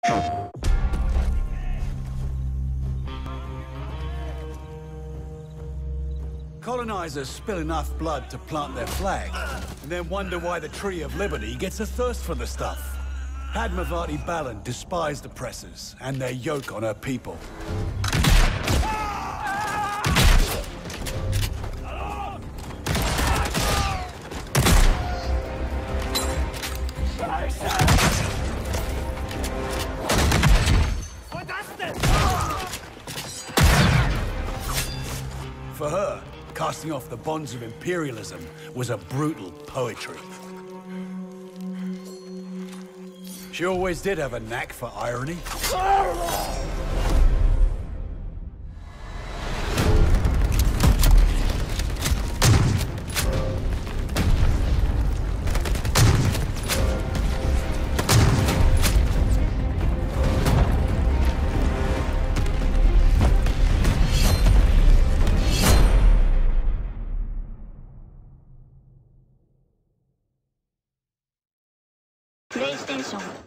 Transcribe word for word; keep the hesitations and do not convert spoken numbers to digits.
Colonizers spill enough blood to plant their flag, and then wonder why the Tree of Liberty gets a thirst for the stuff. Padmavati Balan despised oppressors and their yoke on her people. For her, casting off the bonds of imperialism was a brutal poetry. She always did have a knack for irony. PlayStation